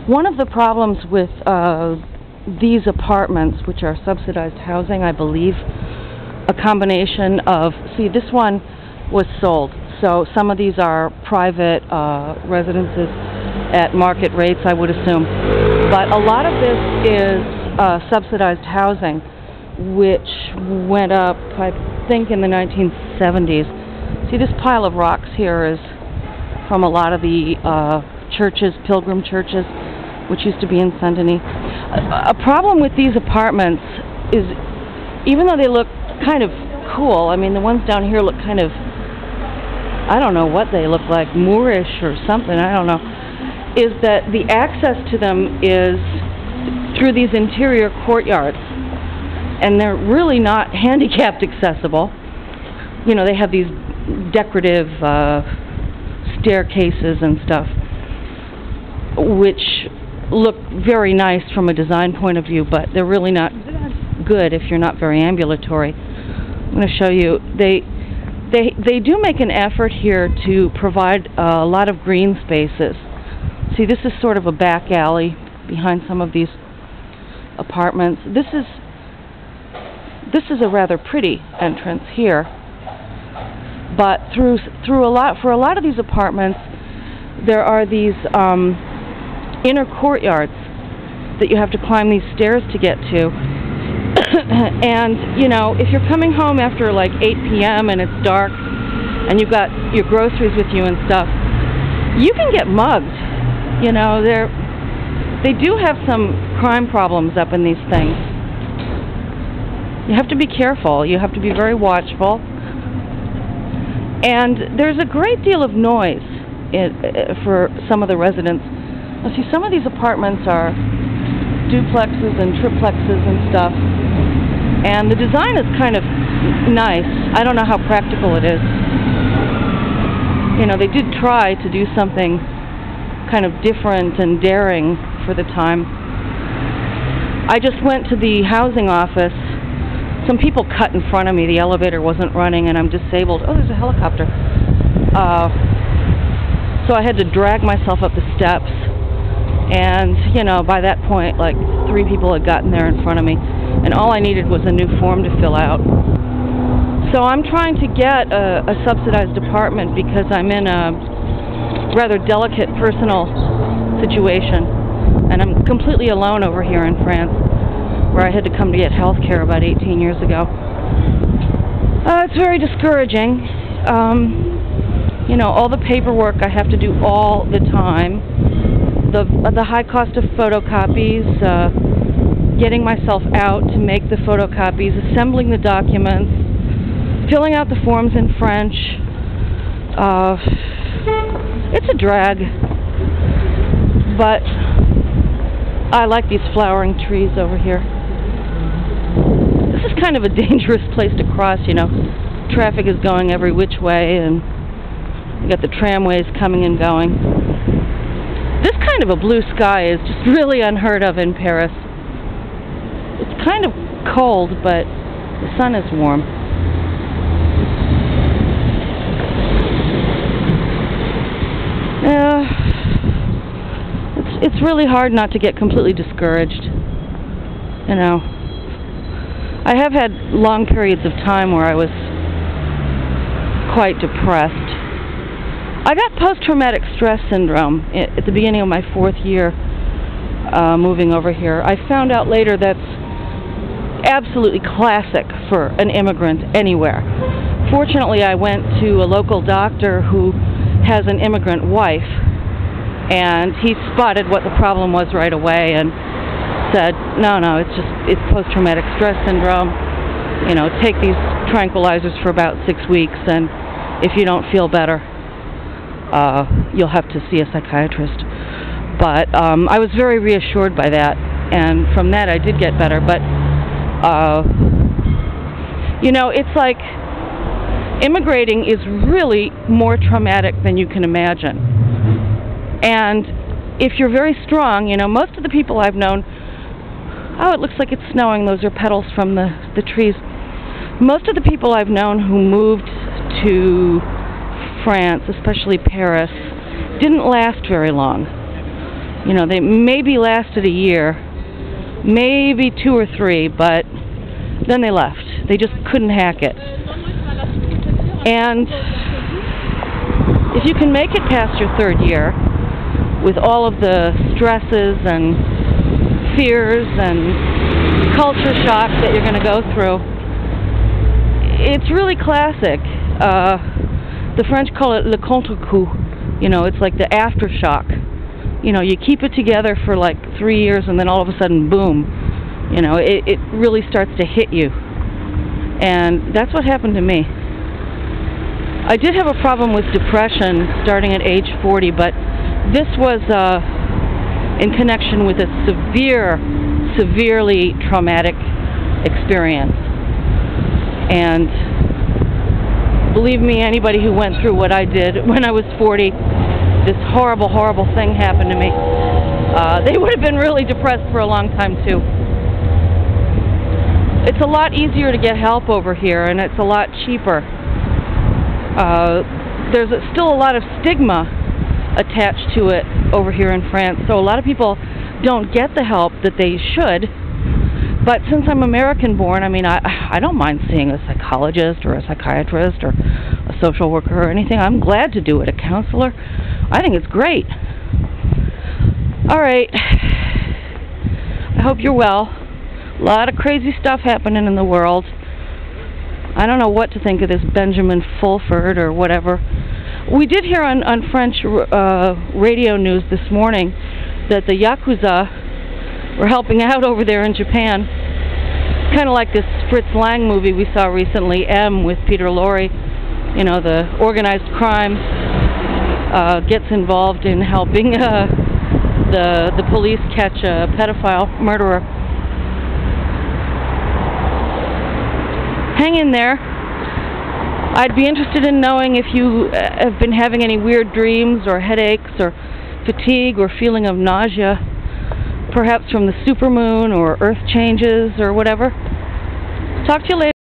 One of the problems with these apartments, which are subsidized housing, I believe, a combination of, see, this one was sold, so some of these are private residences at market rates, I would assume. But a lot of this is subsidized housing, which went up, I think, in the 1970s. See, this pile of rocks here is from a lot of the churches, pilgrim churches, which used to be in Saint-Denis. A problem with these apartments is, even though they look kind of cool, I mean, the ones down here look kind of, I don't know what they look like, Moorish or something, I don't know, is that the access to them is through these interior courtyards, and they're really not handicapped accessible. You know, they have these decorative staircases and stuff, which look very nice from a design point of view, but they're really not good if you're not very ambulatory. I'm going to show you. They do make an effort here to provide a lot of green spaces. See, this is sort of a back alley behind some of these apartments. This is a rather pretty entrance here, but for a lot of these apartments, there are these inner courtyards that you have to climb these stairs to get to. And, you know, if you're coming home after like 8 p.m. and it's dark and you've got your groceries with you and stuff, you can get mugged. You know, they do have some crime problems up in these things. You have to be careful. You have to be very watchful. And there's a great deal of noise for some of the residents. Now, see, some of these apartments are duplexes and triplexes and stuff, and the design is kind of nice. I don't know how practical it is. You know, they did try to do something kind of different and daring for the time. I just went to the housing office. Some people cut in front of me. The elevator wasn't running and I'm disabled. Oh, there's a helicopter. So I had to drag myself up the steps. And, you know, by that point, like 3 people had gotten there in front of me. And all I needed was a new form to fill out. So I'm trying to get a subsidized apartment because I'm in a rather delicate personal situation. And I'm completely alone over here in France, where I had to come to get health care about 18 years ago. It's very discouraging. You know, all the paperwork I have to do all the time. The high cost of photocopies, getting myself out to make the photocopies, assembling the documents, filling out the forms in French. It's a drag, but I like these flowering trees over here. This is kind of a dangerous place to cross, you know. Traffic is going every which way, and you got the tramways coming and going. This kind of a blue sky is just really unheard of in Paris. It's kind of cold, but the sun is warm. It's really hard not to get completely discouraged. You know, I have had long periods of time where I was quite depressed. I got post-traumatic stress syndrome at the beginning of my 4th year moving over here. I found out later that's absolutely classic for an immigrant anywhere. Fortunately, I went to a local doctor who has an immigrant wife, and he spotted what the problem was right away and said, no, it's post-traumatic stress syndrome. You know, take these tranquilizers for about 6 weeks, and if you don't feel better, you'll have to see a psychiatrist. But I was very reassured by that, and from that I did get better. But you know, it's like immigrating is really more traumatic than you can imagine. And if you're very strong, you know, most of the people I've known, oh, it looks like it's snowing. Those are petals from the trees. Most of the people I've known who moved to France, especially Paris, didn't last very long. You know, they maybe lasted a year, maybe 2 or 3, but then they left. They just couldn't hack it. And if you can make it past your 3rd year with all of the stresses and fears and culture shock that you're going to go through, it's really classic. The French call it le contre-coup. You know, it's like the aftershock. You know, you keep it together for like 3 years and then all of a sudden, boom, you know, it really starts to hit you. And that's what happened to me. I did have a problem with depression starting at age 40, but this was in connection with a severely traumatic experience. And believe me, anybody who went through what I did when I was 40, this horrible, horrible thing happened to me, they would have been really depressed for a long time too. It's a lot easier to get help over here, and it's a lot cheaper. There's still a lot of stigma attached to it over here in France, so a lot of people don't get the help that they should. But since I'm American born, I mean, I don't mind seeing a psychologist or a psychiatrist or a social worker or anything. I'm glad to do it. A counselor, I think it's great. All right. I hope you're well. A lot of crazy stuff happening in the world. I don't know what to think of this Benjamin Fulford or whatever. We did hear on French radio news this morning that the Yakuza were helping out over there in Japan. Kind of like this Fritz Lang movie we saw recently, M, with Peter Lorre. You know, the organized crime gets involved in helping the police catch a pedophile murderer. Hang in there. I'd be interested in knowing if you have been having any weird dreams or headaches or fatigue or feeling of nausea, perhaps from the supermoon or earth changes or whatever. Talk to you later.